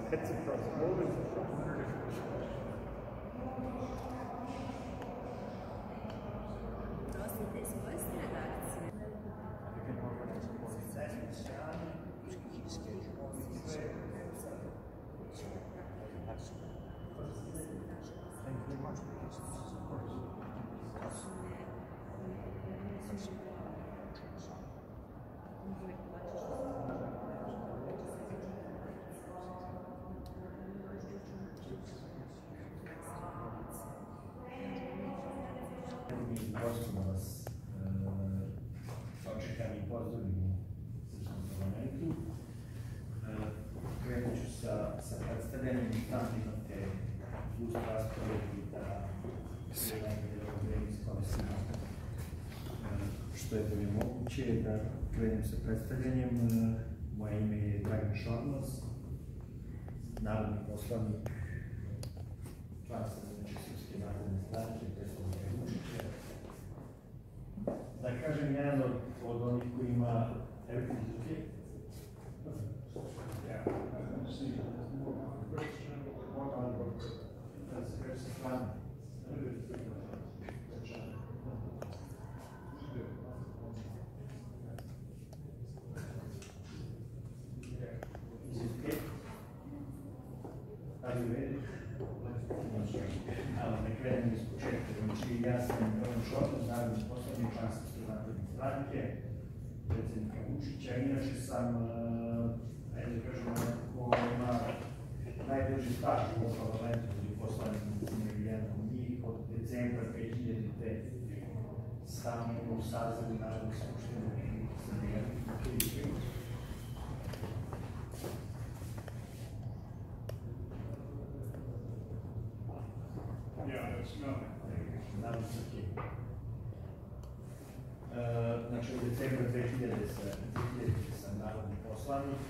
That's across all the Možemo vas očekani i pozdravimo u Srpskom parlamentu. Krenut ću sa predstavljanjem i tamo imate uz rasporedi da se najbolje vreme iskoristimo što je bolje moguće. Da krenem sa predstavljanjem. Moje ime je Dragan Šormaz, narodni poslanik, član sam Srpske narodne stranke, predstavnika Vučića. Da kažem, jedan od onih koji ima evitizike. Da krenem iz početka. Znači, ja sam Dragan Šormaz, narodni poslanik, član Srpske narodne stranke, predsednika Vučića. Inače sam, ajde da kažemo, ko ima najduži staž u ovom parlamentu, koji je poslanik jedan od njih, od decembra 2000. sam u sazivu Narodne skupštine Srbije. Znači, u decembru 2000 sam narodni poslanik.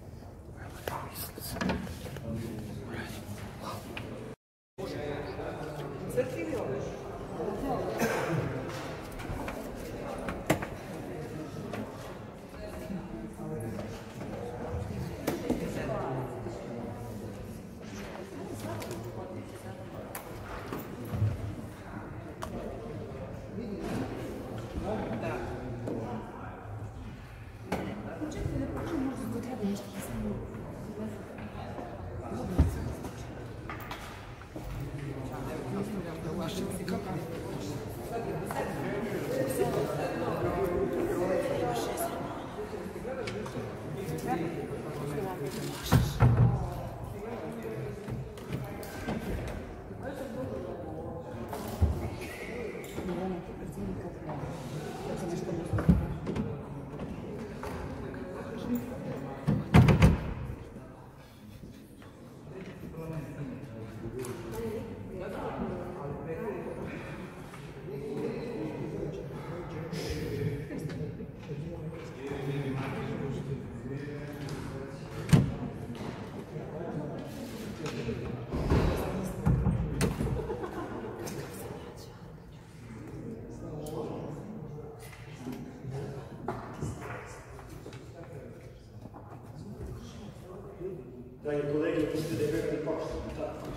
Dragi kolege, mislite da je veliki početno, tako?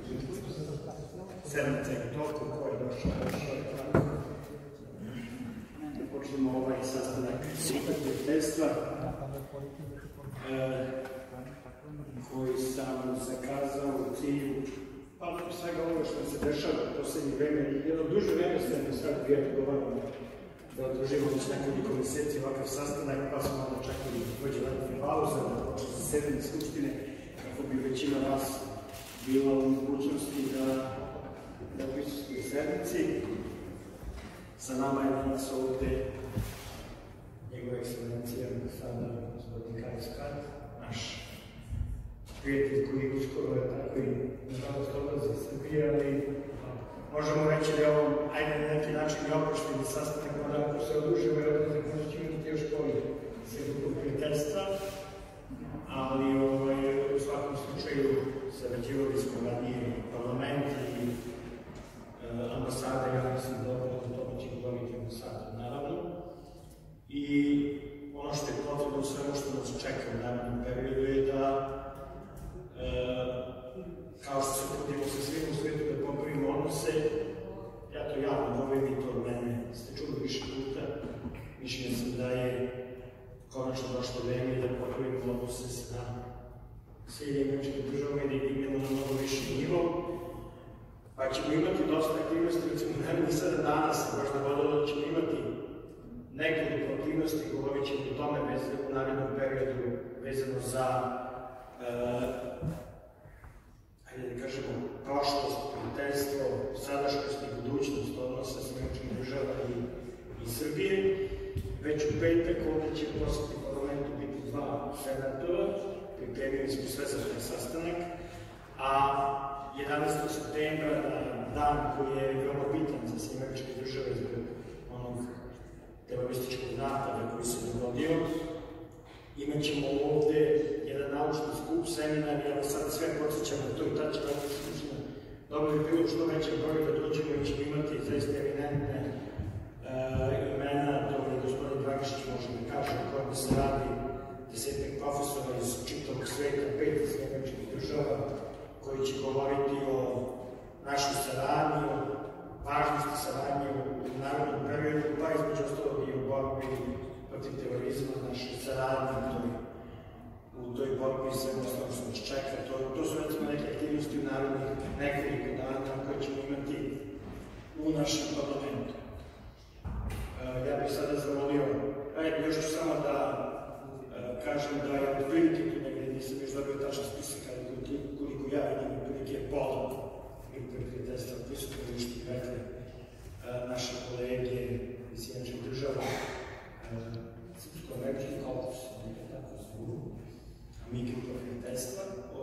Sedmica je toliko ko je došao je tako. Počnemo ovaj sastanak prijateljstva koji sam zakazao u cilju svega ovoga što se dešava u poslednje vreme. Jedno duže vreme ste mi sad bijete govorili da održimo već nekoliko meseci ovakav sastanak, pa smo onda čekali da dođe letnja pauza, da počne zasedanje Skupštine, kako bi većina vas bila u mogućnosti da prisustvuje sednici. Sa nama je danas ovde njegova ekscelencija, ambasador gospodin Kari Skat, naš prijatelj koji uskoro je tako i nažalost odlazi iz Srbije, ali možemo reći da je ovo, ajde na neki način i oprošteni sastanak, onda ako se odužimo i odlazak, možda ćemo imati još koji segutog prijateljstva, ali u svakom slučaju sarađivali smo ranije parlament i ambasada, ja mislim da o tome će govoriti ambasada, naravno. I ono što je potrebno u svemu što nas čeka u narednom periodu je da odnose. Ja to javno govorim i to od mene ste čuli više puta. Mišljenja sam da je konačno došlo vreme da popravimo odnose sa Sjedinjenim Američkim Državama i da ih idemo na mnogo viši nivo. Pa ćemo imati dosta aktivnosti, recimo narednih 7 dana se možda vodilo da ćemo imati nekoliko aktivnosti, govorit ćemo o tome u narednom periodu vezano za hajde da kažemo, prošlost, prijateljstvo, sadašnjost i budućnost odnosa s Američkim Državama i Srbije. Već u petak ovdje će u posjeti parlamentu biti 2 senatora, pripremili smo sve za taj sastanak, a 11. septembra, na dan koji je veoma bitan za sve Američke Države zbog onog terorističkog napada koji se dogodio, imat ćemo ovde jedan naučni skup, seminar, ja sad sve podsjećam na to i tad ćemo dobro bi bilo što veće broj da dođemo i ćemo imati zaista eminentne imena, to je gospodin Dragišić može da kaže o kojem se radi, 10 profesora iz čitavog sveta, 5 iz Američkih Država, koji će govoriti o našoj saradnji, o važnosti saradnje u narodnom periodu, pa između ostalog i u borbi protiv terorizma, našoj saradnji u toj borbi sve ostalo što nas čeka. To su recimo neke aktivnosti u narodnih nekoliko dana koje ćemo imati u našem parlamentu. Ja bih sada zamolio, još ću samo da kažem da je otprilike tu negdje, nisam još dobio tačan spisak, ali koliko ja vidim, otprilike je pola prijateljstva prisutno ili što bih rekli naše kolege iz Sjedinjenih Država, Srpsko-američki korpus, tako su mi grupa prijateljstva.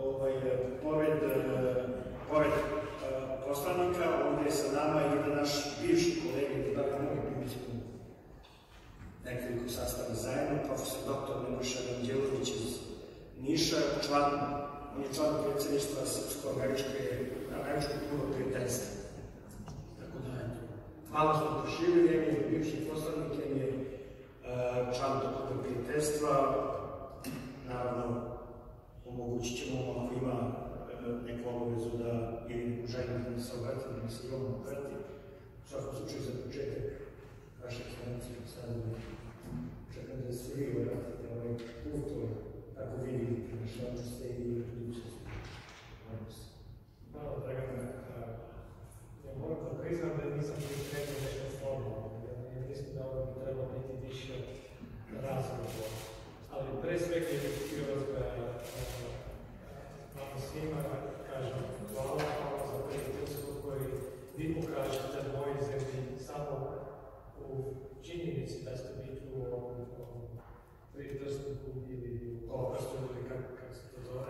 Pored poslanika, ovdje je sa nama i jedan naš bivši kolega, da ga mogu primiti nekoliko sastava zajedno, profesor dr. Nebojša Ranđelović iz Niša, on je član predsjedništva Srpsko-američkog kluba prijateljstva. Tako da, malo smo proširili, je bivši poslanik, je član tog kluba prijateljstva. Naravno, omogućit ćemo ako ima neku obavezu da ili želim da se obrati, da mi se i ovo obrati. U svakom slučaju za početak vaše ekscelencije, sad čekam da se vi vratite ovaj put, tako vidite naše odnose i budućnosti. Hvala, Dragana. Ja moram da priznam da nisam pripremio nešto formalno. Ja mislim da ovo bi trebalo biti više razgovor. Ali pre svega je htio da vam svima kažem hvala za prijateljstvo koje vi pokažete moje zemlji samo u činjenici da ste biti u ovom prijateljstvu ili u kolkastu ili kako se to zove.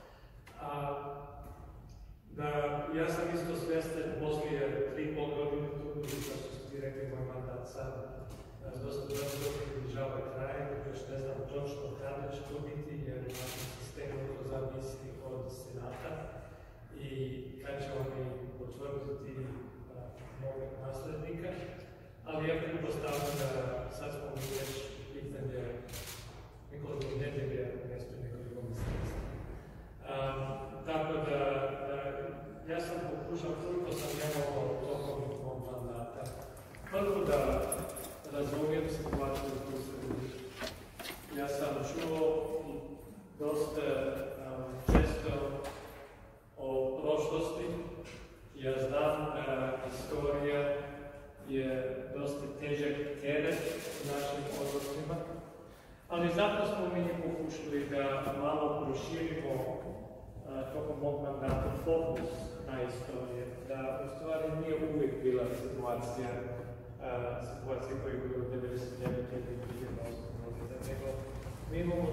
Ja sam isto svjestan poslije 3,5 godine tu, kao što ste ti rekli, moj mandat sad dosta dobro približava kraju, još ne znam točno kada će to biti, jer u našem sistemu to zavisi od Senata i kad će oni potvrditi mog naslednika, ali ja pretpostavljam da sad smo mi već pitanje nekoliko nedelje mjesto nekoliko mjeseci. Tako da ja sam pokušao koliko sam imao tokom mog mandata. Prvo da razumijem situaciju u Srbiji. Ja sam čuo dosta često o prošlosti. Ja znam da istorija je dosta težak teret u našim odnosima, ali zato smo mi pokušali da malo proširimo tokom mog mandata fokus na istorije, da u stvari nije uvijek bila situacija koja je bila u 1999. ili 2008. godine, nego mi imamo